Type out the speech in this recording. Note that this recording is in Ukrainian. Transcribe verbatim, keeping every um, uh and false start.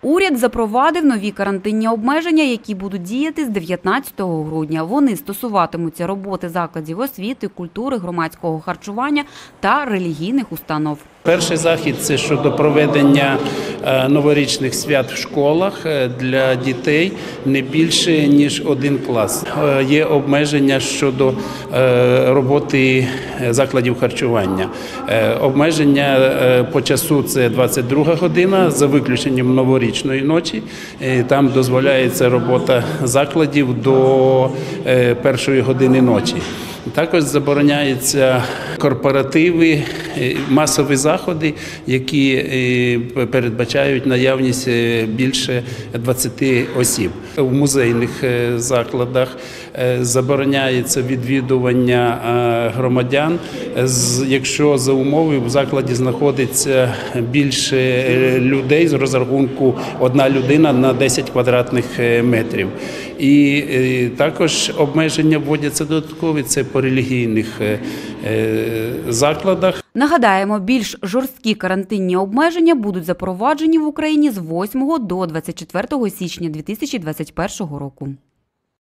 Уряд запровадив нові карантинні обмеження, які будуть діяти з дев'ятнадцятого грудня. Вони стосуватимуться роботи закладів освіти, культури, громадського харчування та релігійних установ. Перший захід – це щодо проведення новорічних свят в школах для дітей не більше, ніж один клас. Є обмеження щодо роботи закладів харчування. Обмеження по часу – це двадцять друга година, за виключенням новорічної ночі. Там дозволяється робота закладів до першої години ночі. Також забороняються корпоративи, масові заходи, які передбачають наявність більше двадцяти осіб. В музейних закладах забороняється відвідування громадян, якщо за умови в закладі знаходиться більше людей з розрахунку одна людина на десять квадратних метрів. І також обмеження вводяться додаткові, це по релігійних закладах. Нагадаємо, більш жорсткі карантинні обмеження будуть запроваджені в Україні з восьмого до двадцять четвертого січня дві тисячі двадцять першого року.